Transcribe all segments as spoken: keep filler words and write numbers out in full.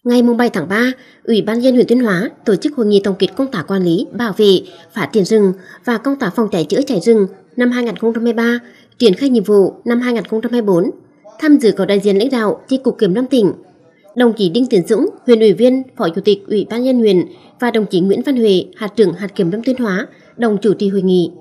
Ngày bảy tháng ba, Ủy ban nhân dân huyện Tuyên Hóa tổ chức hội nghị tổng kết công tác quản lý, bảo vệ, phát triển rừng và công tác phòng cháy chữa cháy rừng năm hai nghìn không trăm hai mươi ba, triển khai nhiệm vụ năm hai nghìn không trăm hai mươi bốn. Tham dự có đại diện lãnh đạo chi cục kiểm lâm tỉnh, đồng chí Đinh Tiến Dũng, huyện ủy viên, phó chủ tịch Ủy ban nhân dân huyện và đồng chí Nguyễn Văn Huệ, hạt trưởng hạt kiểm lâm Tuyên Hóa, đồng chủ trì hội nghị.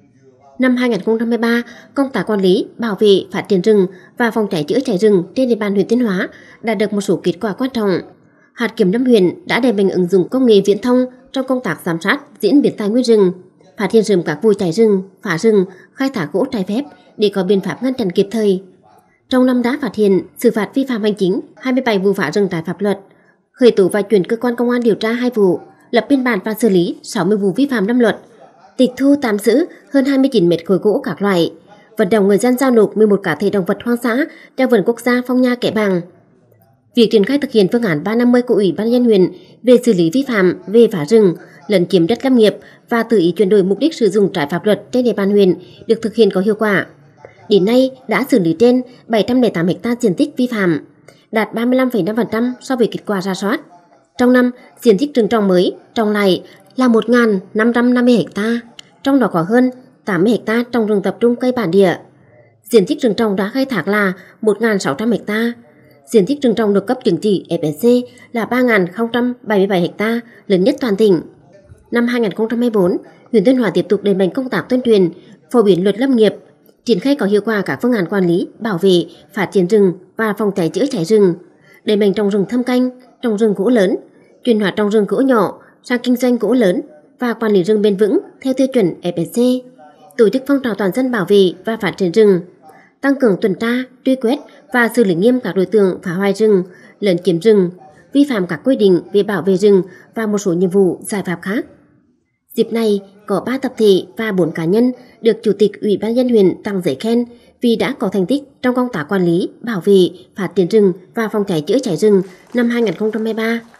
Năm hai nghìn không trăm hai mươi ba, công tác quản lý, bảo vệ, phát triển rừng và phòng cháy chữa cháy rừng trên địa bàn huyện Tuyên Hóa đạt được một số kết quả quan trọng. Hạt kiểm lâm huyện đã đẩy mạnh ứng dụng công nghệ viễn thông trong công tác giám sát diễn biến tài nguyên rừng, phát hiện sớm các vụ cháy rừng, phá rừng, khai thác gỗ trái phép để có biện pháp ngăn chặn kịp thời. Trong năm đã phát hiện, xử phạt vi phạm hành chính hai mươi bảy vụ phá rừng trái pháp luật, khởi tố và chuyển cơ quan công an điều tra hai vụ, lập biên bản và xử lý sáu mươi vụ vi phạm lâm luật, tịch thu tạm giữ hơn hai mươi chín mét khối gỗ các loại, vận động người dân giao nộp mười một cá thể động vật hoang dã cho vườn quốc gia Phong Nha Kẻ Bàng. Việc triển khai thực hiện phương án ba năm mươi của Ủy ban nhân dân huyện về xử lý vi phạm về phá rừng, lấn chiếm đất lâm nghiệp và tự ý chuyển đổi mục đích sử dụng trái pháp luật trên địa bàn huyện được thực hiện có hiệu quả. Đến nay đã xử lý trên bảy trăm lẻ tám ha diện tích vi phạm, đạt ba mươi lăm phẩy năm phần trăm so với kết quả rà soát. Trong năm, diện tích rừng trồng mới trồng lại là một nghìn năm trăm năm mươi ha, trong đó có hơn tám mươi ha trồng rừng tập trung cây bản địa. Diện tích rừng trồng đã khai thác là một nghìn sáu trăm ha. Diện tích rừng trồng được cấp chứng chỉ ép ét xê là ba nghìn không trăm bảy mươi bảy ha, lớn nhất toàn tỉnh. Năm hai nghìn không trăm hai mươi bốn, huyện Tuyên Hóa tiếp tục đẩy mạnh công tác tuyên truyền, phổ biến luật lâm nghiệp, triển khai có hiệu quả các phương án quản lý, bảo vệ, phát triển rừng và phòng cháy chữa cháy rừng, đẩy mạnh trồng rừng thâm canh, trồng rừng gỗ lớn, chuyển hóa trồng rừng gỗ nhỏ sang kinh doanh gỗ lớn và quản lý rừng bền vững theo tiêu chuẩn ép ét xê, tổ chức phong trào toàn dân bảo vệ và phát triển rừng, tăng cường tuần tra, truy quét và xử lý nghiêm các đối tượng phá hoại rừng, lấn chiếm rừng, vi phạm các quy định về bảo vệ rừng và một số nhiệm vụ giải pháp khác. Dịp này, có ba tập thể và bốn cá nhân được Chủ tịch Ủy ban nhân dân huyện tặng giấy khen vì đã có thành tích trong công tác quản lý, bảo vệ, phát triển rừng và phòng cháy chữa cháy rừng năm hai nghìn không trăm hai mươi ba.